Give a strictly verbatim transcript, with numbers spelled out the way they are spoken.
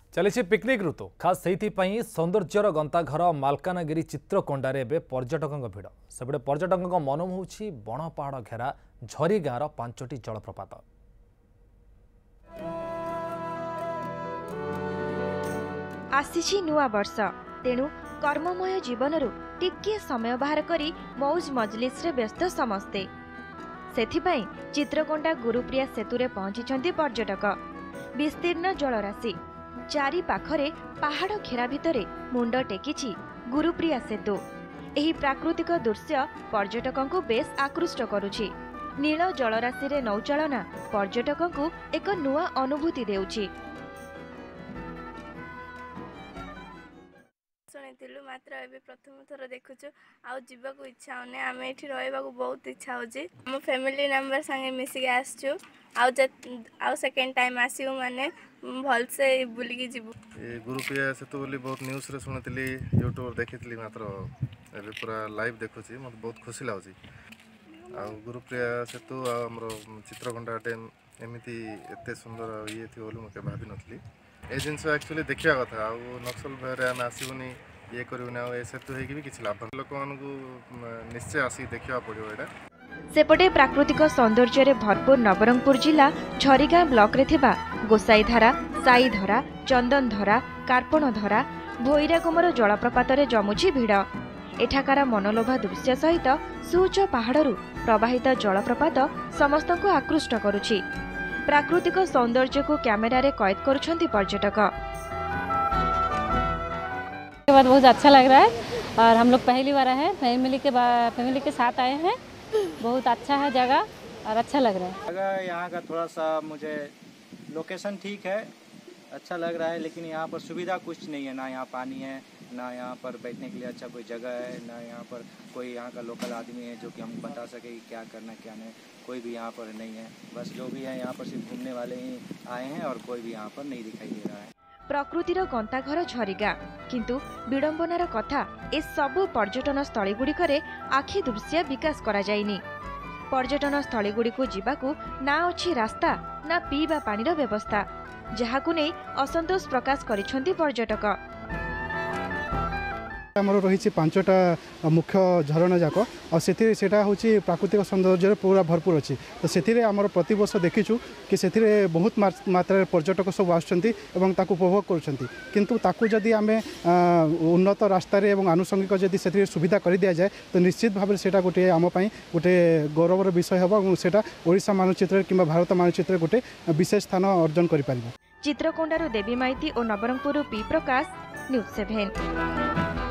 चली पिकनिक ऋतु खास से सौंदर्यर गंताघर मालकानगिरी चित्रकोंडार एवं पर्यटकों भिड़ सेपटे पर्यटकों मन मोहुछि बण पहाड़ घेरा झरी गाँवर पांचटी जलप्रपात। आसीछि नुआ वर्ष तेणु कर्ममय जीवन टिके समय बाहर करी मौज मजलिस रे व्यस्त समस्ते सेथिपाई चित्रकोंडा गुरुप्रिया सेतुरे पहुंची पर्यटक। विस्तीर्ण जलराशि चारि पाखरे पहाड़ घेरा भितरे मुंड टेकिछि गुरुप्रिया सेतु। एही प्राकृतिक दृश्य पर्यटकों को बेस आकृष्ट करुछि। नील जलराशि रे नौचालना पर्यटकों को एक नुआ अनुभूति देउछि। शुणिलु मात्र ए प्रथम थर देखुचु आउ जीवाक इच्छा होने आम ये रहा बहुत इच्छा होची। आम फैमिली मेंबर संगे मिसिक आसचु आउ आउ सेकेंड टाइम आसू माने भलसे बुलिकी जीवु। ए गुरुप्रिया सेतु बोली बहुत न्यूज रे सुनती यूट्यूब देखी मात्र ए पूरा लाइव देखुची मत बहुत खुशी लगुच। आउ गुरुप्रिया सेतु आमर चित्रकोंडा डैम एमती एत सुंदर ये थी बोली मुझे भाभी नी ए जिनस एक्चुअली देखा कथा आउ नक्सल भय आम आसबूनी ये करूना ए सेतु होगी भी किसी लाभ लोक निश्चय आसिक देखा पड़ो। यहाँ सेपटे प्राकृतिक सौंदर्य भरपूर नवरंगपुर जिला झरीगाँ ब्लॉक रे थिबा गोसाईधारा साईधरा चंदनधरा कार्पणधरा भोईराकुमर जलप्रपात जमुची भिड़। एठाकार मनलोभा दृश्य सहित सुउच्च पहाड़ू प्रवाहित जलप्रपात समस्त को आकृष्ट करुछि। प्राकृतिक सौंदर्य को कैमेरा रे कैद करुछंती पर्यटक। के बाद बहुत अच्छा लग रहा है और हम लोग पहली बार आए हैं फैमिली के फैमिली के साथ आए हैं। बहुत अच्छा है जगह और अच्छा लग रहा है। जगह यहाँ का थोड़ा सा मुझे लोकेशन ठीक है अच्छा लग रहा है, लेकिन यहाँ पर सुविधा कुछ नहीं है। ना यहाँ पानी है, ना यहाँ पर बैठने के लिए अच्छा कोई जगह है, ना यहाँ पर कोई यहाँ का लोकल आदमी है जो कि हम बता सके कि क्या करना क्या नहीं। कोई भी यहाँ पर नहीं है। बस जो भी है यहाँ पर सिर्फ घूमने वाले ही आए हैं और कोई भी यहाँ पर नहीं दिखाई दे रहा है। प्रकृतिर गंताघर झरीगाँ किंतु विडंबनार कथा ए सबु पर्यटन स्थली गुड़िकरे आखि दृश्य विकास करा जाइनी। पर्यटन स्थली गुड़िकु जिबाकु ना अछि रास्ता ना पीवा पानीर व्यवस्था, जहाकु नै असंतोष प्रकाश करिसंती पर्यटक। आमर रही पांचटा मुख्य झरणा जाक और से प्राकृतिक सौंदर्य पूरा भरपूर अच्छी। तो से आमर प्रत वर्ष देखीचु कि से बहुत मात्रा पर्यटक सब आसुँच उपभोग कर, किंतु ताकू जदि आम उन्नत रास्तार आनुषंगिक जदि से सुविधा कर दि जाए तो निश्चित भाव से गोटे आम गोटे गौरवर विषय हम सेटा ओडिशा मानचित्र कि भारत मानचित्र गोटे विशेष स्थान अर्जन कर। चित्रकोंडारू देवी माइती और Nabarangpur P Prakash news seven.